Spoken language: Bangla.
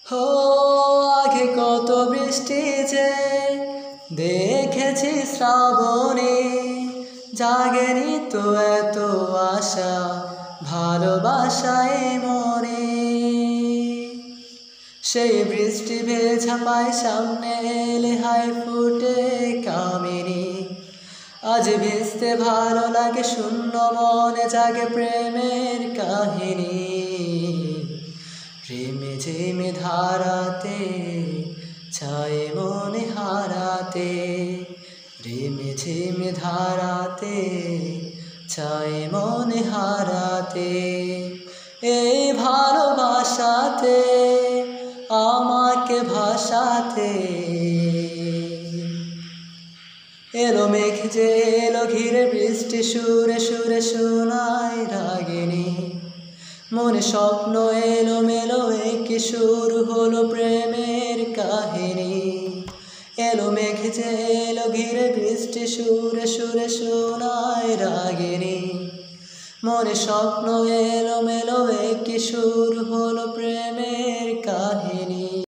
হো আগে কত বৃষ্টি যে দেখেছি শ্রাবণে, জাগেনি তো এত আশা ভালোবাসায় মনে। সেই বৃষ্টি ভেজা পায় সামনে এলে হায় ফুটে কামিনী। আজ ভিজতে ভালো লাগে শূন্য মনে জাগে প্রেমের কাহিনী। প্রেমে ঝিমে ধারাতে ছায়ে মনে হারাতে, প্রেমে ঝিমে ধারাতে ছায়ে মনে হারাতে। এই ভালোবাসাতে আমাকে ভাসাতে, এলো মেঘ যে এলো ঘিরে বৃষ্টি সুরে সুরে শোনায় রাগিনী। মনে স্বপ্ন এলো মেলো একে শুরু হলো প্রেমের কাহিনী। এলো মেঘ যে এলো ঘিরে বৃষ্টি সুরে সুরে শোনায় রাগিনী। মনে স্বপ্ন এলো মেলো একে শুরু হলো